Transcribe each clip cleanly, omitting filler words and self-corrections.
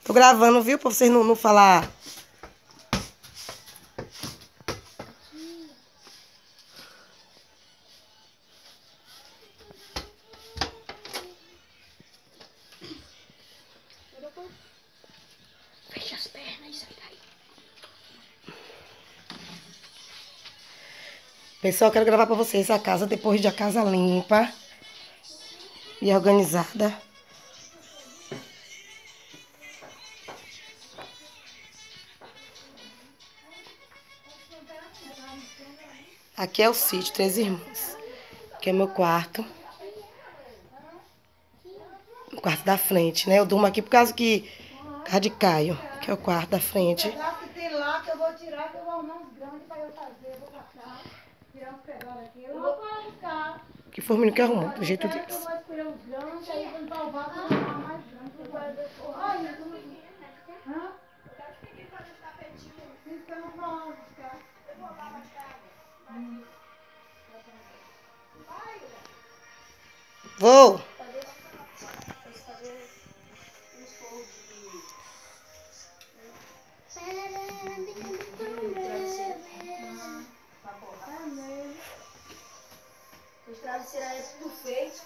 Tô gravando, viu? Pra vocês não falar. Fecha as pernas e sai daí. Pessoal, eu quero gravar pra vocês a casa depois de a casa limpa e organizada. Aqui é o sítio Três Irmãos, que é meu quarto. O quarto da frente, né? Eu durmo aqui por causa de Caio, que é o quarto da frente. Que tem lá que eu vou tirar, que eu vou arrumar uns grandes pra eu fazer. Vou passar, tirar uns pedaços aqui. Eu vou para buscar. Que foi o menino que arrumou, do jeito deles. Eu vou escolher uns grandes, aí quando vai o vaso, eu vou arrumar mais grandes. Olha, tu não... Hã? Eu quero que fazer os tapetinhos. Isso que eu não vou buscar. Eu vou lá buscar. Vou! Os travesseiros aí é tudo feito.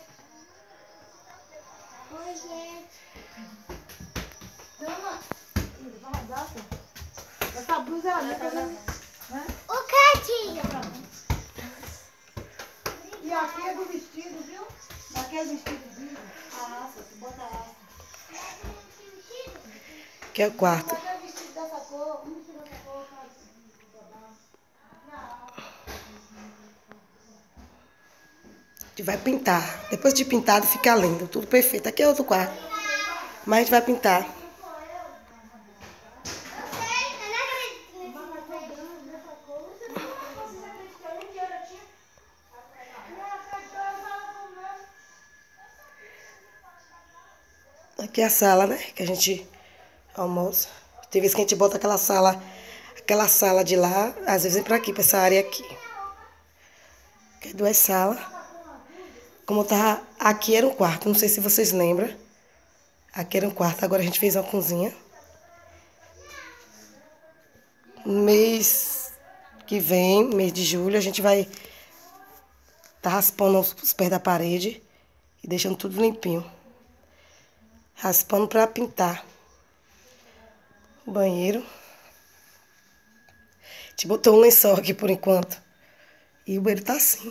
Essa blusa era minha, Ô, Catinha! E aqui é do vestido, viu? Aqui é vestidozinho. A aça, tu bota a aça. Que é o quarto. Aqui é vestido dessa cor, um vestido dessa cor, faz. A gente vai pintar. Depois de pintado fica lindo, tudo perfeito. Aqui é outro quarto. Mas a gente vai pintar. Aqui é a sala, né? Que a gente almoça. Tem vezes que a gente bota aquela sala de lá, às vezes vem pra aqui, pra essa área aqui. Aqui é duas salas. Como tava. Aqui era um quarto, não sei se vocês lembram. Aqui era um quarto, agora a gente fez uma cozinha. Mês que vem, mês de julho, a gente vai tá raspando os pés da parede e deixando tudo limpinho. Raspando pra pintar. O banheiro. A gente botou um lençol aqui por enquanto. E o banheiro tá assim.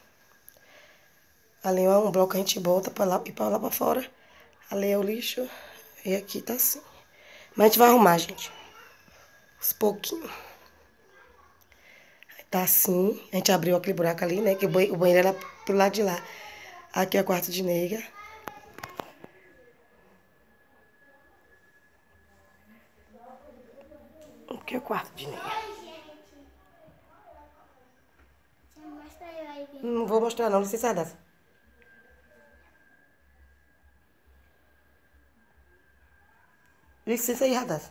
Ali é um bloco que a gente bota pra lá e pra lá pra fora. Ali é o lixo. E aqui tá assim. Mas a gente vai arrumar, gente. Uns pouquinhos. Tá assim. A gente abriu aquele buraco ali, né? Que o banheiro era pro lado de lá. Aqui é o quarto de nega. Aqui é o quarto de nega. Não vou mostrar não, licença, Radassa. Licença aí, Radassa.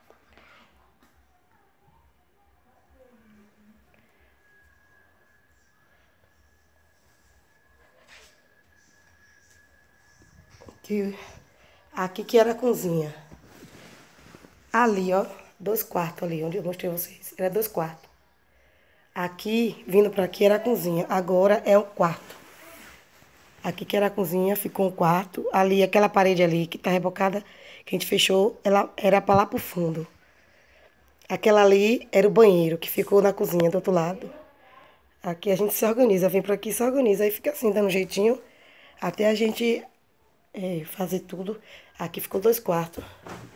Aqui que era a cozinha. Ali, ó, 2 quartos ali, onde eu mostrei a vocês. Era 2 quartos. Aqui, vindo pra aqui, era a cozinha. Agora é um quarto. Aqui que era a cozinha, ficou um quarto. Ali, aquela parede ali, que tá rebocada, que a gente fechou, ela era pra lá pro fundo. Aquela ali era o banheiro, que ficou na cozinha do outro lado. Aqui a gente se organiza, vem pra aqui e se organiza. Aí fica assim, dando jeitinho, até a gente fazer tudo. Aqui ficou 2 quartos.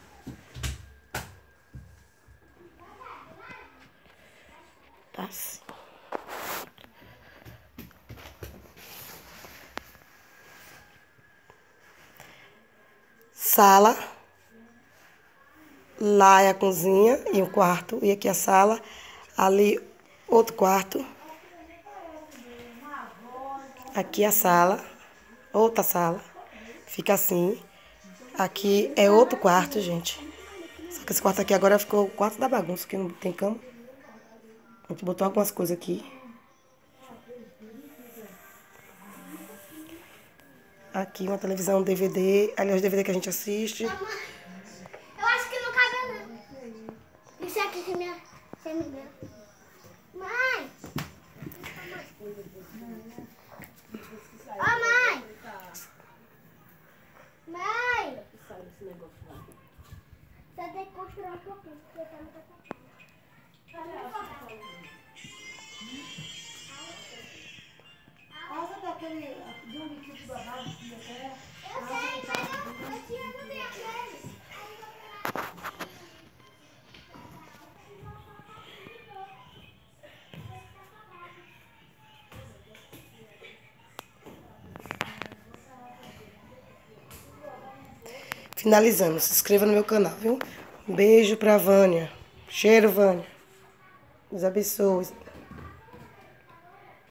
Tá assim. Sala. Lá é a cozinha e um quarto. E aqui a sala. Ali outro quarto. Aqui a sala. Outra sala. Fica assim. Aqui é outro quarto, gente. Só que esse quarto aqui agora ficou o quarto da bagunça, que não tem cama. A gente botou algumas coisas aqui. Aqui uma televisão, DVD. Ali é os DVD que a gente assiste. Isso aqui que minha amiga. Mãe! Ô, mãe! Mãe! Você tem que construir um pouquinho, porque tá muito apertado. Asa daquele de um litro de babado que até. Eu sei, mas eu tinha também aquele. Finalizando, se inscreva no meu canal, viu? Um beijo pra Vânia. Cheiro, Vânia. Deus abençoe.